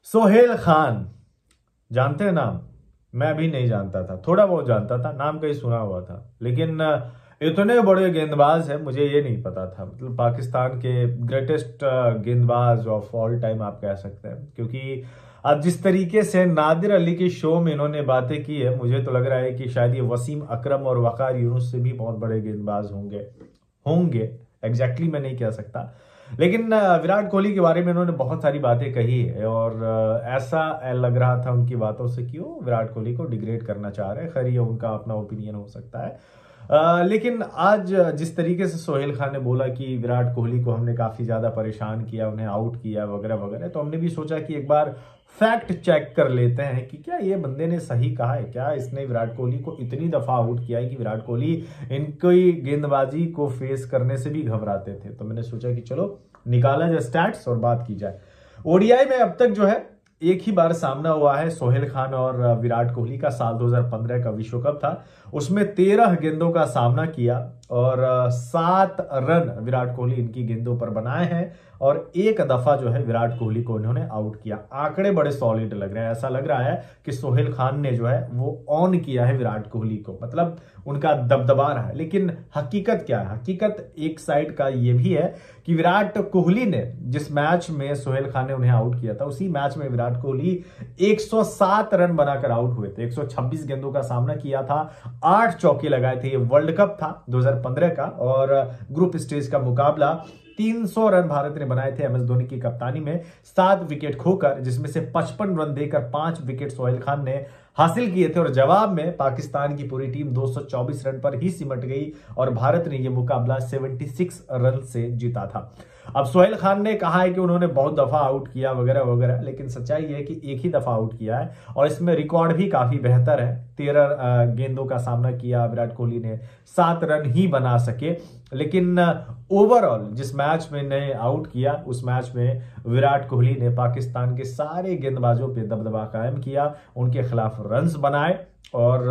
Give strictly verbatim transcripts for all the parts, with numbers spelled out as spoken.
सोहेल खान जानते हैं नाम? मैं भी नहीं जानता था, थोड़ा बहुत जानता था, नाम कहीं सुना हुआ था, लेकिन इतने बड़े गेंदबाज है मुझे ये नहीं पता था। मतलब पाकिस्तान के ग्रेटेस्ट गेंदबाज ऑफ ऑल टाइम आप कह सकते हैं, क्योंकि अब जिस तरीके से नादिर अली के शो में इन्होंने बातें की है, मुझे तो लग रहा है कि शायद ये वसीम अकरम और वकार यूनुस से भी बहुत बड़े गेंदबाज होंगे होंगे एग्जैक्टली मैं नहीं कह सकता, लेकिन विराट कोहली के बारे में उन्होंने बहुत सारी बातें कही है और ऐसा लग रहा था उनकी बातों से कि वो विराट कोहली को डिग्रेड करना चाह रहे हैं। खैर ये उनका अपना ओपिनियन हो सकता है, आ, लेकिन आज जिस तरीके से सोहेल खान ने बोला कि विराट कोहली को हमने काफी ज्यादा परेशान किया, उन्हें आउट किया वगैरह वगैरह, तो हमने भी सोचा कि एक बार फैक्ट चेक कर लेते हैं कि क्या ये बंदे ने सही कहा है, क्या इसने विराट कोहली को इतनी दफा आउट किया है कि विराट कोहली इनकी गेंदबाजी को फेस करने से भी घबराते थे। तो मैंने सोचा कि चलो निकाला जाए स्टैट्स और बात की जाए। ओडीआई में अब तक जो है एक ही बार सामना हुआ है सोहेल खान और विराट कोहली का, साल दो हज़ार पंद्रह का विश्व कप था, उसमें तेरह गेंदों का सामना किया और सात रन विराट कोहली इनकी गेंदों पर बनाए हैं और एक दफा जो है विराट कोहली को इन्होंने आउट किया। आंकड़े बड़े सॉलिड लग रहे हैं, ऐसा लग रहा है कि सोहेल खान ने जो है वो ऑन किया है विराट कोहली को, मतलब उनका दबदबा रहा है। लेकिन हकीकत क्या है? हकीकत एक साइड का ये भी है कि विराट कोहली ने जिस मैच में सोहेल खान ने उन्हें आउट किया था, उसी मैच में विराट कोहली एक सौ सात रन बनाकर आउट हुए थे। एक सौ छब्बीस गेंदों का सामना किया था, आठ चौके लगाए थे। ये वर्ल्ड कप था दो हज़ार पंद्रह का और ग्रुप स्टेज का मुकाबला। तीन सौ रन भारत ने बनाए थे एम एस धोनी की कप्तानी में, सात विकेट खोकर, जिसमें से पचपन रन देकर पांच विकेट सोहेल खान ने हासिल किए थे और जवाब में पाकिस्तान की पूरी टीम दो सौ चौबीस रन पर ही सिमट गई और भारत ने यह मुकाबला छिहत्तर रन से जीता था। अब सोहेल खान ने कहा है कि उन्होंने बहुत दफा आउट किया वगैरह वगैरह, लेकिन सच्चाई है कि एक ही दफा आउट किया है और इसमें रिकॉर्ड भी काफी बेहतर है। तेरह गेंदों का सामना किया विराट कोहली ने, सात रन ही बना सके, लेकिन ओवरऑल जिस मैच में ने आउट किया उस मैच में विराट कोहली ने पाकिस्तान के सारे गेंदबाजों पे दबदबा कायम किया, उनके खिलाफ रन्स बनाए और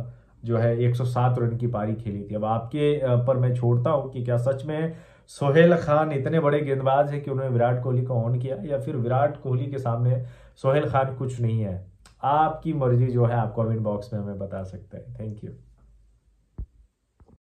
जो है एक सौ सात रन की पारी खेली थी। अब आपके पर मैं छोड़ता हूं कि क्या सच में सोहेल खान इतने बड़े गेंदबाज है कि उन्होंने विराट कोहली को ऑन किया, या फिर विराट कोहली के सामने सोहेल खान कुछ नहीं है? आपकी मर्जी जो है आप कमेंट बॉक्स में हमें बता सकते हैं। Thank you.